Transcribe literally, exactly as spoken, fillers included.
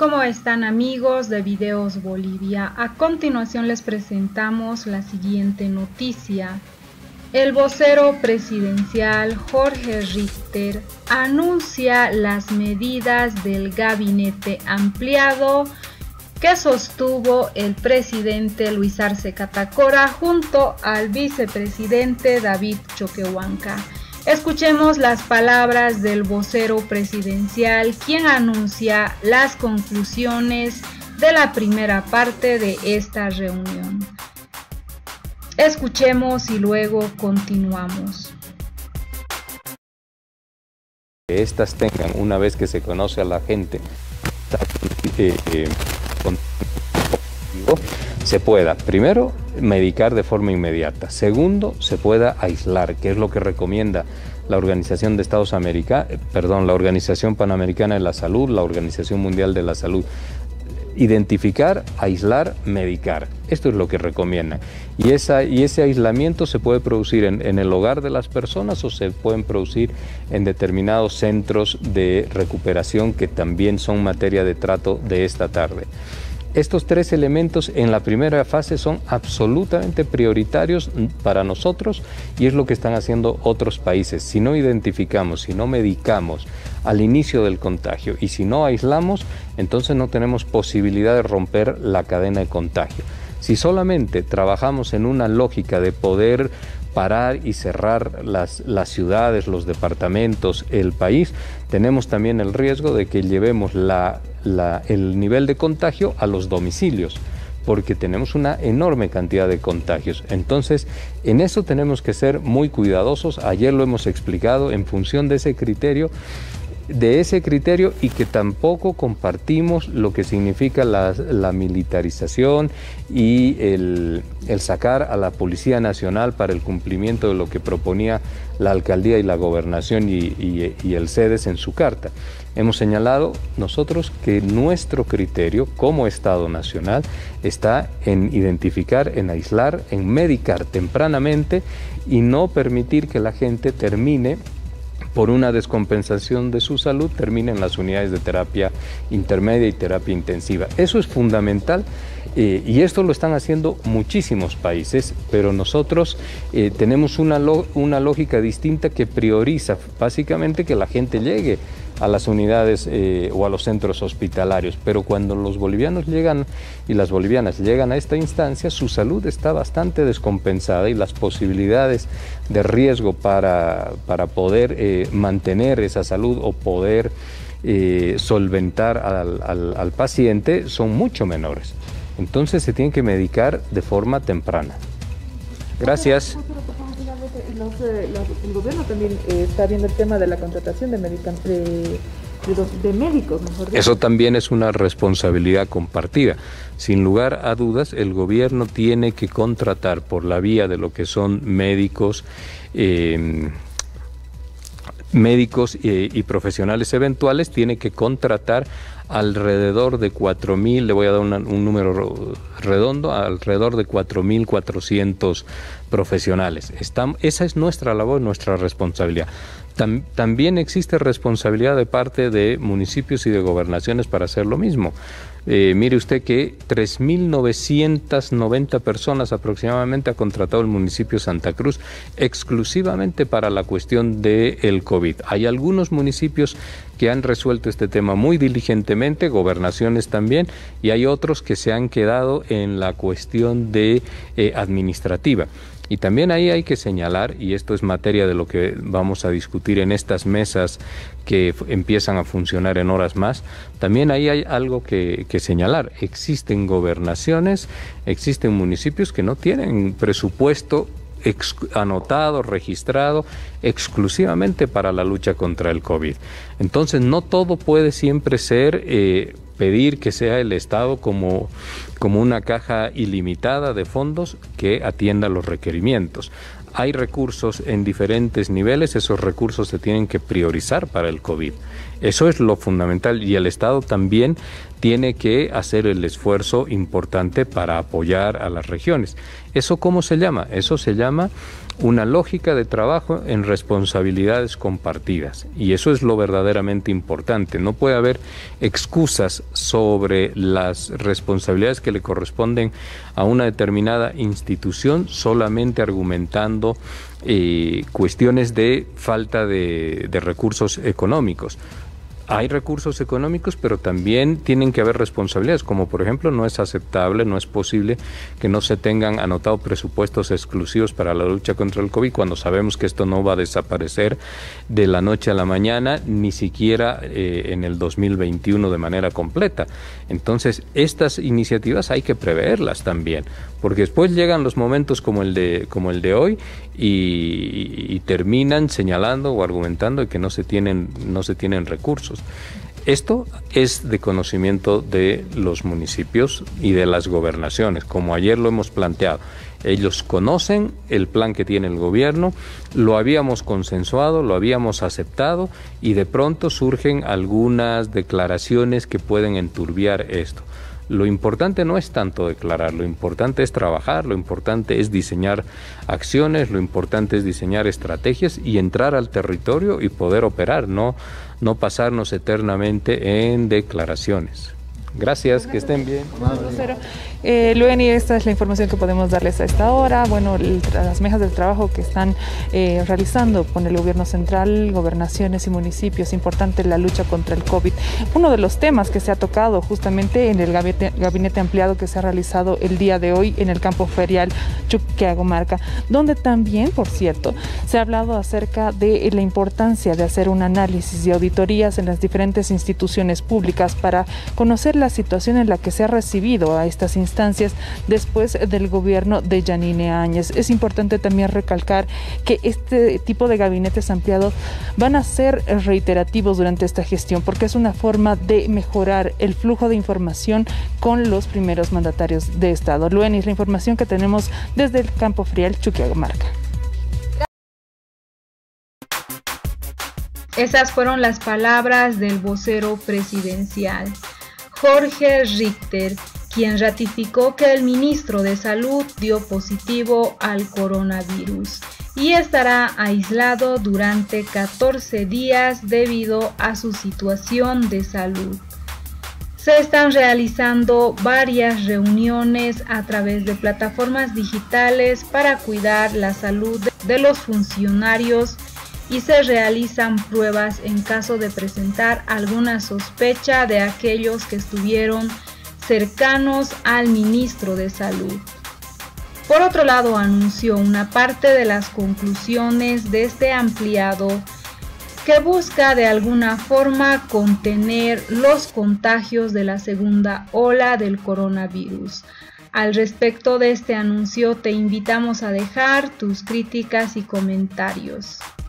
¿Cómo están, amigos de Videos Bolivia? A continuación les presentamos la siguiente noticia. El vocero presidencial Jorge Richter anuncia las medidas del gabinete ampliado que sostuvo el presidente Luis Arce Catacora junto al vicepresidente David Choquehuanca. Escuchemos las palabras del vocero presidencial, quien anuncia las conclusiones de la primera parte de esta reunión. Escuchemos y luego continuamos. Que estas tengan, una vez que se conoce a la gente, eh, eh, se pueda, primero, medicar de forma inmediata. Segundo, se pueda aislar, que es lo que recomienda la Organización de Estados Americanos, perdón, la Organización Panamericana de la Salud, la Organización Mundial de la Salud. Identificar, aislar, medicar. Esto es lo que recomiendan. Y, esa, y ese aislamiento se puede producir en, en el hogar de las personas o se pueden producir en determinados centros de recuperación que también son materia de trato de esta tarde. Estos tres elementos en la primera fase son absolutamente prioritarios para nosotros y es lo que están haciendo otros países. Si no identificamos, si no medicamos al inicio del contagio y si no aislamos, entonces no tenemos posibilidad de romper la cadena de contagio. Si solamente trabajamos en una lógica de poder parar y cerrar las, las ciudades, los departamentos, el país, tenemos también el riesgo de que llevemos la, la, el nivel de contagio a los domicilios, porque tenemos una enorme cantidad de contagios. Entonces, en eso tenemos que ser muy cuidadosos. Ayer lo hemos explicado en función de ese criterio, de ese criterio y que tampoco compartimos lo que significa la, la militarización y el, el sacar a la Policía Nacional para el cumplimiento de lo que proponía la Alcaldía y la Gobernación y, y, y el CEDES en su carta. Hemos señalado nosotros que nuestro criterio como Estado Nacional está en identificar, en aislar, en medicar tempranamente y no permitir que la gente termine por una descompensación de su salud, termina en las unidades de terapia intermedia y terapia intensiva. Eso es fundamental eh, y esto lo están haciendo muchísimos países, pero nosotros eh, tenemos una, una lógica distinta que prioriza básicamente que la gente llegue a las unidades eh, o a los centros hospitalarios, pero cuando los bolivianos llegan y las bolivianas llegan a esta instancia, su salud está bastante descompensada y las posibilidades de riesgo para, para poder eh, mantener esa salud o poder eh, solventar al, al, al paciente son mucho menores. Entonces se tiene que medicar de forma temprana. Gracias. Los, eh, los, el gobierno también eh, está viendo el tema de la contratación de, de, de, de médicos, mejor dicho. Eso también es una responsabilidad compartida. Sin lugar a dudas, el gobierno tiene que contratar por la vía de lo que son médicos, eh, médicos eh, y profesionales eventuales, tiene que contratar alrededor de cuatro mil, le voy a dar una, un número redondo, alrededor de cuatro mil cuatrocientos profesionales. Estamos, esa es nuestra labor, nuestra responsabilidad. Tam, también existe responsabilidad de parte de municipios y de gobernaciones para hacer lo mismo. Eh, mire usted que tres mil novecientas noventa personas aproximadamente ha contratado el municipio de Santa Cruz exclusivamente para la cuestión del COVID. Hay algunos municipios que han resuelto este tema muy diligentemente, gobernaciones también, y hay otros que se han quedado en la cuestión de eh, administrativa. Y también ahí hay que señalar, y esto es materia de lo que vamos a discutir en estas mesas que empiezan a funcionar en horas más, también ahí hay algo que, que señalar. Existen gobernaciones, existen municipios que no tienen presupuesto Ex, anotado, registrado exclusivamente para la lucha contra el COVID. Entonces no todo puede siempre ser eh, pedir que sea el Estado como, como una caja ilimitada de fondos que atienda los requerimientos. Hay recursos en diferentes niveles, esos recursos se tienen que priorizar para el COVID. Eso es lo fundamental y el Estado también tiene que hacer el esfuerzo importante para apoyar a las regiones. ¿Eso cómo se llama? Eso se llama una lógica de trabajo en responsabilidades compartidas, y eso es lo verdaderamente importante. No puede haber excusas sobre las responsabilidades que le corresponden a una determinada institución solamente argumentando eh, cuestiones de falta de, de recursos económicos. Hay recursos económicos, pero también tienen que haber responsabilidades, como por ejemplo no es aceptable, no es posible que no se tengan anotados presupuestos exclusivos para la lucha contra el COVID, cuando sabemos que esto no va a desaparecer de la noche a la mañana, ni siquiera eh, en el dos mil veintiuno de manera completa. Entonces, estas iniciativas hay que preverlas también, porque después llegan los momentos como el de, como el de hoy y, y terminan señalando o argumentando que no se tienen, no se tienen recursos. Esto es de conocimiento de los municipios y de las gobernaciones, como ayer lo hemos planteado. Ellos conocen el plan que tiene el gobierno, lo habíamos consensuado, lo habíamos aceptado, y de pronto surgen algunas declaraciones que pueden enturbiar esto. Lo importante no es tanto declarar, lo importante es trabajar, lo importante es diseñar acciones, lo importante es diseñar estrategias y entrar al territorio y poder operar, no, no pasarnos eternamente en declaraciones. Gracias, que estén bien. Eh, Lueni, esta es la información que podemos darles a esta hora. Bueno, el, las mesas del trabajo que están eh, realizando con el gobierno central, gobernaciones y municipios, importante la lucha contra el COVID. Uno de los temas que se ha tocado justamente en el gabinete, gabinete ampliado que se ha realizado el día de hoy en el campo ferial Chuquiagomarca, donde también, por cierto, se ha hablado acerca de la importancia de hacer un análisis y auditorías en las diferentes instituciones públicas para conocer la situación en la que se ha recibido a estas instancias después del gobierno de Yanine Áñez. Es importante también recalcar que este tipo de gabinetes ampliados van a ser reiterativos durante esta gestión, porque es una forma de mejorar el flujo de información con los primeros mandatarios de Estado. Lueni, es la información que tenemos desde el campo ferial Chuquiagomarca. Esas fueron las palabras del vocero presidencial, Jorge Richter, quien ratificó que el ministro de Salud dio positivo al coronavirus y estará aislado durante catorce días debido a su situación de salud. Se están realizando varias reuniones a través de plataformas digitales para cuidar la salud de los funcionarios y se realizan pruebas en caso de presentar alguna sospecha de aquellos que estuvieron cercanos al ministro de Salud. Por otro lado, anunció una parte de las conclusiones de este ampliado que busca de alguna forma contener los contagios de la segunda ola del coronavirus. Al respecto de este anuncio, te invitamos a dejar tus críticas y comentarios.